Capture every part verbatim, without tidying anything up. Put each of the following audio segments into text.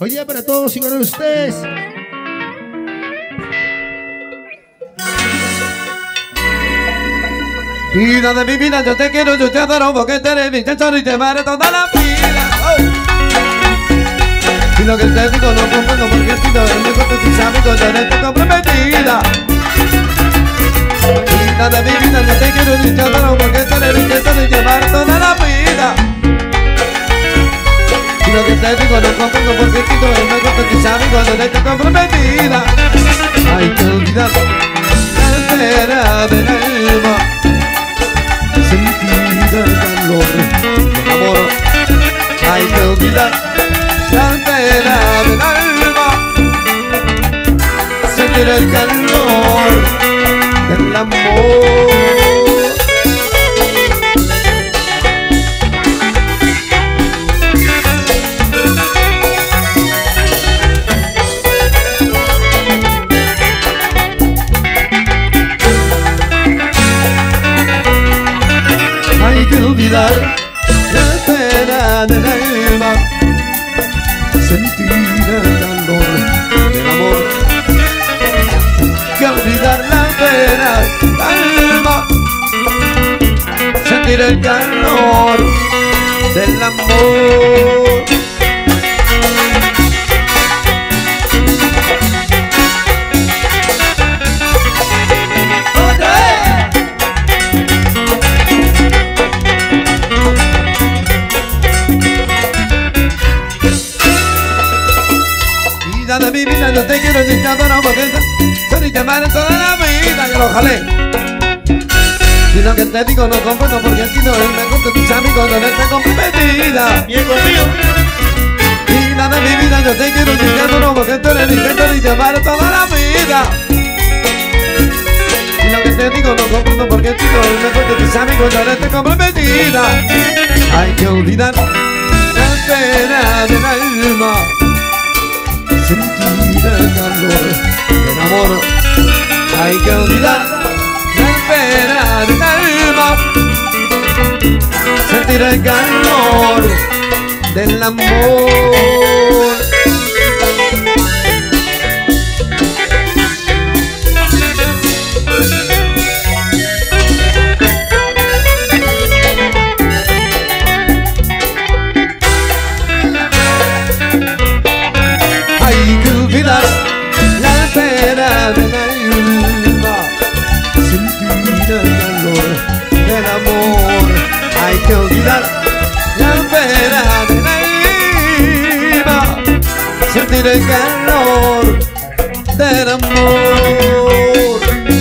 Hoy día para todos y para ustedes. Vida de mi vida, yo te quiero, yo te adoro, porque tú eres mi tesoro y te amaré toda la vida. Oh. Y lo que te digo no comprendo, porque si no eres con tus amigos, yo no estoy comprometida. Vida de mi vida, yo te quiero, yo te adoro, porque tú eres mi tesoro y te amaré toda la vida. Y lo que te digo no comprendo, porque si no eres con tus amigos, yo no estoy comprometida. Hay que olvidar la espera del alma, sentir el calor del amor. Hay que olvidar la pena del alma, sentir el calor del amor. Hay que olvidar la pena del alma, sentir el calor del amor. Hay que olvidar la pena del alma, sentir el calor del amor. De mi vida, yo te quiero, yo te adoro, porque soy y te amaré toda la vida. Yo lo jalé. Y lo que te digo no comprendo, porque si no es mejor que tus amigos, no eres comprometida. Bien conmigo. Vida de mi vida, yo te quiero, yo te adoro, porque tú eres mi tesoro y te amaré toda la vida. Y lo que te digo no comprendo, porque si no es mejor que tus amigos, no eres comprometida. Hay que olvidar la pena del alma, sentir el calor del amor. Hay que olvidar la pena del alma, sentir el calor del amor. Hay que olvidar la pena del alma, sentir el calor del amor. Hay que olvidar la pena del alma, sentir el calor del amor.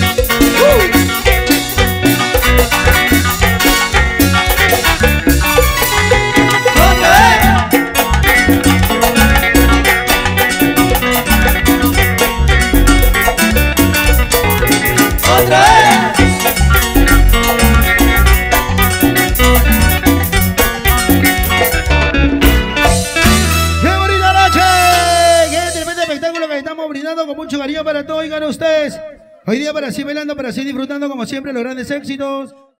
Brindando con mucho cariño para todos, oigan ustedes. Hoy día para así bailando, para así disfrutando como siempre los grandes éxitos.